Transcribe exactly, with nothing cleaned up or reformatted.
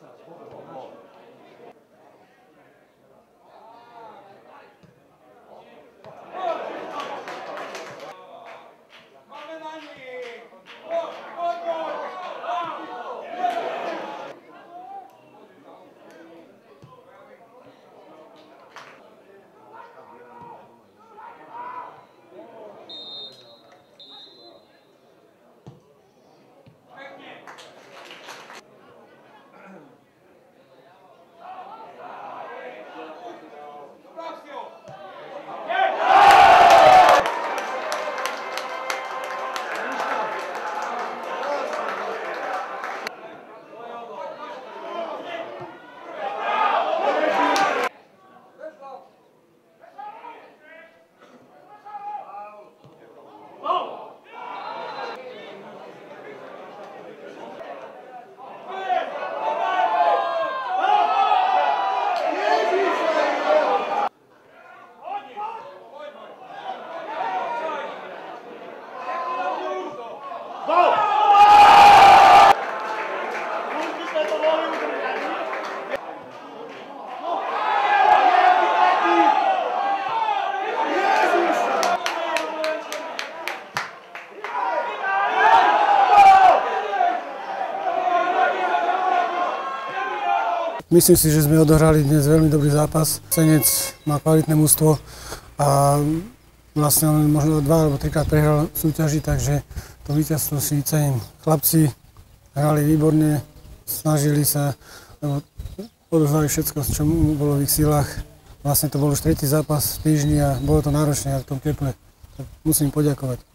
Myslím si, že sme odohrali dnes veľmi dobrý zápas. Senec má kvalitné mužstvo a vlastne len možno dva alebo trikrát prehral súťaži, takže to víťazstvo si cením. Chlapci hrali výborne, snažili sa, odohrali všetko, čo bolo v ich silách. Vlastne to bol už tretí zápas v týždni a bolo to náročné v tom teple. Tak musím poďakovať.